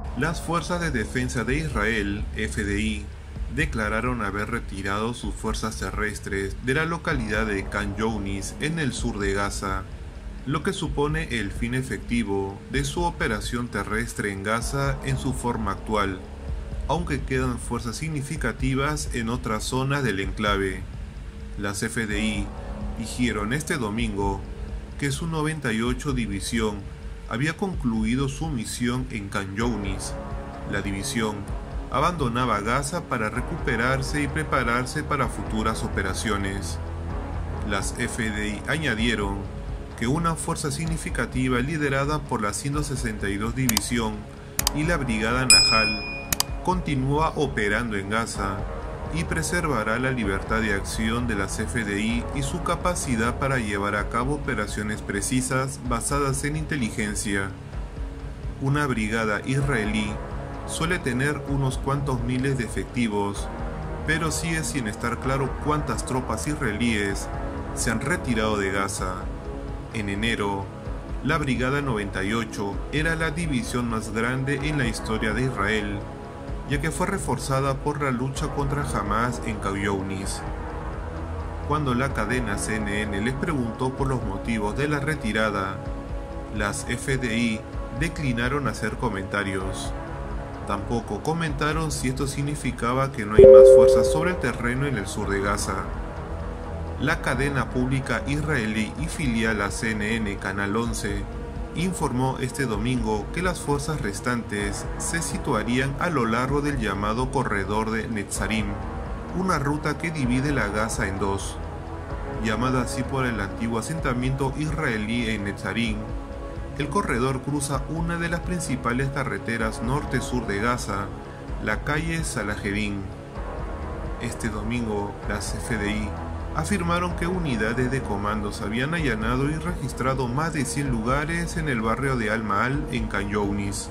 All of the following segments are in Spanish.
Las Fuerzas de Defensa de Israel, FDI, declararon haber retirado sus fuerzas terrestres de la localidad de Khan Younis en el sur de Gaza, lo que supone el fin efectivo de su operación terrestre en Gaza en su forma actual, aunque quedan fuerzas significativas en otras zonas del enclave. Las FDI dijeron este domingo que su 98 División había concluido su misión en Khan Younis. La división abandonaba Gaza para recuperarse y prepararse para futuras operaciones. Las FDI añadieron que una fuerza significativa liderada por la 162 División y la Brigada Nahal continúa operando en Gaza y preservará la libertad de acción de las FDI y su capacidad para llevar a cabo operaciones precisas basadas en inteligencia. Una brigada israelí suele tener unos cuantos miles de efectivos, pero sigue sin estar claro cuántas tropas israelíes se han retirado de Gaza. En enero, la Brigada 98 era la división más grande en la historia de Israel, ya que fue reforzada por la lucha contra Hamas en Khan Younis. Cuando la cadena CNN les preguntó por los motivos de la retirada, las FDI declinaron hacer comentarios. Tampoco comentaron si esto significaba que no hay más fuerzas sobre el terreno en el sur de Gaza. La cadena pública israelí y filial a CNN Canal 11 informó este domingo que las fuerzas restantes se situarían a lo largo del llamado Corredor de Netzarim, una ruta que divide la Gaza en dos. Llamada así por el antiguo asentamiento israelí en Netzarim, el corredor cruza una de las principales carreteras norte-sur de Gaza, la calle Salahedin. Este domingo, las FDI afirmaron que unidades de comandos habían allanado y registrado más de 100 lugares en el barrio de Al-Ma'al en Khan Younis.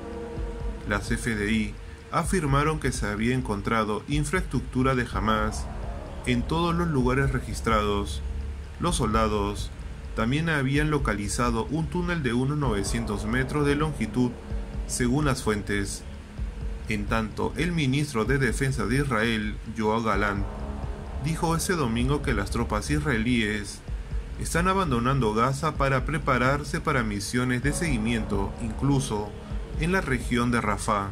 Las FDI afirmaron que se había encontrado infraestructura de Hamas en todos los lugares registrados. Los soldados también habían localizado un túnel de unos 900 metros de longitud, según las fuentes. En tanto, el ministro de Defensa de Israel, Yoav Gallant, dijo ese domingo que las tropas israelíes están abandonando Gaza para prepararse para misiones de seguimiento, incluso en la región de Rafah.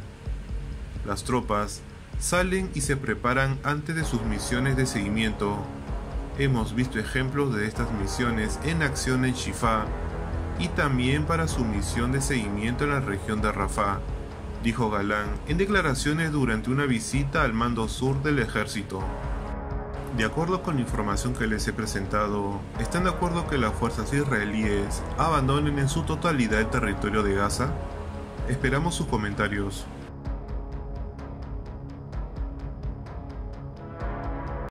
Las tropas salen y se preparan antes de sus misiones de seguimiento. Hemos visto ejemplos de estas misiones en acción en Shifa y también para su misión de seguimiento en la región de Rafah, dijo Galán en declaraciones durante una visita al mando sur del ejército. De acuerdo con la información que les he presentado, ¿están de acuerdo que las fuerzas israelíes abandonen en su totalidad el territorio de Gaza? Esperamos sus comentarios.